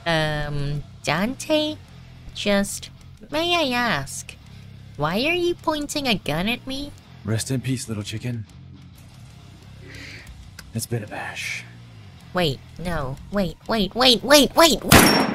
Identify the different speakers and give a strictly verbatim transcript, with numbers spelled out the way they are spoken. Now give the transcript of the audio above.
Speaker 1: Um, Dante? Just, may I ask, why are you pointing a gun at me?
Speaker 2: Rest in peace, little chicken. It's been a bash.
Speaker 1: Wait, no, wait, wait, wait, wait, wait!